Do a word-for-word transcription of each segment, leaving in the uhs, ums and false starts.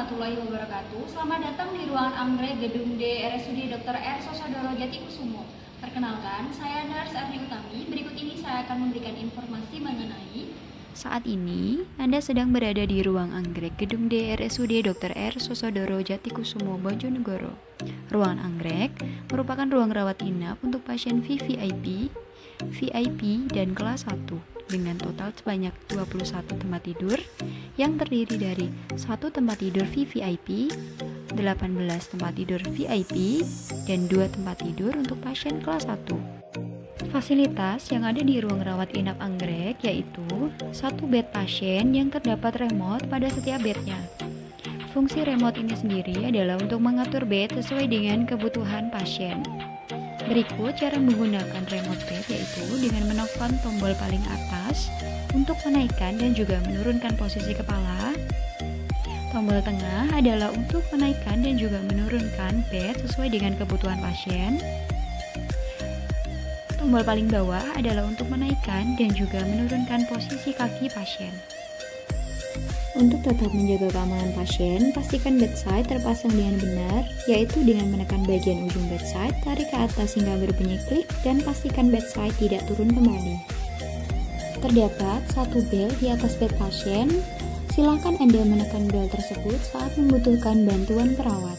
warahmatullahi wabarakatuh. Selamat datang di ruangan anggrek gedung D R S U D dokter R Sosodoro Jatikusumo. Perkenalkan, saya Nurse Erni Utami. Berikut ini saya akan memberikan informasi mengenai Saat ini, Anda sedang berada di ruang anggrek gedung D R S U D dokter R Sosodoro Jatikusumo, Bojonegoro. Ruangan anggrek merupakan ruang rawat inap untuk pasien V V I P, V I P, dan kelas satu dengan total sebanyak dua puluh satu tempat tidur yang terdiri dari satu tempat tidur V V I P, delapan belas tempat tidur V I P, dan dua tempat tidur untuk pasien kelas satu. Fasilitas yang ada di ruang rawat inap anggrek yaitu satu bed pasien yang terdapat remote pada setiap bednya. Fungsi remote ini sendiri adalah untuk mengatur bed sesuai dengan kebutuhan pasien. Berikut cara menggunakan remote bed yaitu dengan menekan tombol paling atas untuk menaikkan dan juga menurunkan posisi kepala. Tombol tengah adalah untuk menaikkan dan juga menurunkan bed sesuai dengan kebutuhan pasien. Tombol paling bawah adalah untuk menaikkan dan juga menurunkan posisi kaki pasien. Untuk tetap menjaga keamanan pasien, pastikan bedside terpasang dengan benar, yaitu dengan menekan bagian ujung bedside, tarik ke atas hingga berbunyi klik, dan pastikan bedside tidak turun kembali. Terdapat satu bel di atas bed pasien, silakan Anda menekan bel tersebut saat membutuhkan bantuan perawat.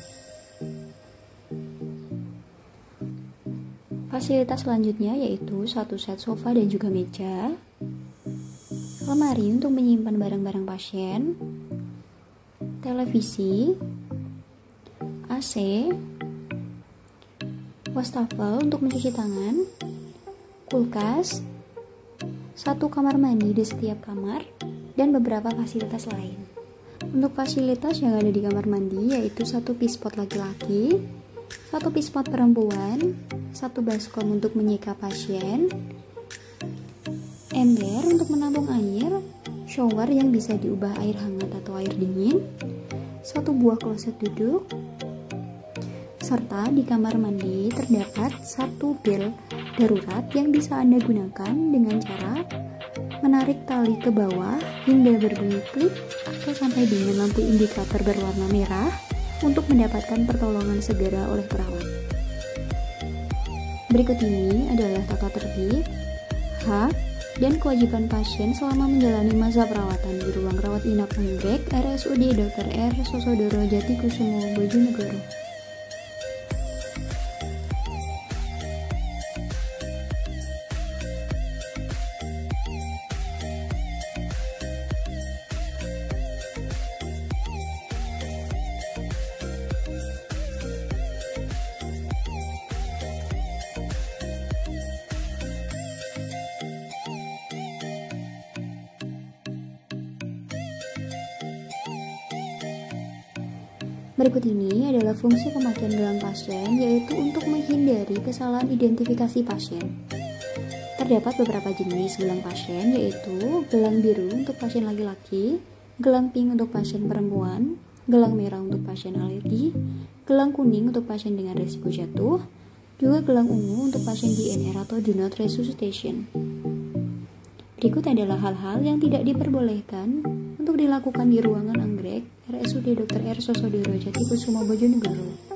Fasilitas selanjutnya yaitu satu set sofa dan juga meja, lemari untuk menyimpan barang-barang pasien, televisi, A C, wastafel untuk mencuci tangan, kulkas, satu kamar mandi di setiap kamar, dan beberapa fasilitas lain. Untuk fasilitas yang ada di kamar mandi yaitu satu pispot laki-laki, satu pispot perempuan, satu baskom untuk menyeka pasien, ember untuk menampung air, shower yang bisa diubah air hangat atau air dingin, satu buah kloset duduk, serta di kamar mandi terdapat satu bel darurat yang bisa Anda gunakan dengan cara menarik tali ke bawah hingga berbunyi klik atau sampai dengan lampu indikator berwarna merah untuk mendapatkan pertolongan segera oleh perawat. Berikut ini adalah tata tertib, hak, dan kewajiban pasien selama menjalani masa perawatan di ruang rawat inap anggrek R S U D dokter R Sosodoro Jatikusumo, Bojonegoro. Berikut ini adalah fungsi pemakaian gelang pasien, yaitu untuk menghindari kesalahan identifikasi pasien. Terdapat beberapa jenis gelang pasien, yaitu gelang biru untuk pasien laki-laki, gelang pink untuk pasien perempuan, gelang merah untuk pasien alergi, gelang kuning untuk pasien dengan risiko jatuh, juga gelang ungu untuk pasien D N R atau do not resuscitation. Berikut adalah hal-hal yang tidak diperbolehkan untuk dilakukan di ruangan anggrek R S U D dokter R Sosodoro Jatikusumo, Bojonegoro.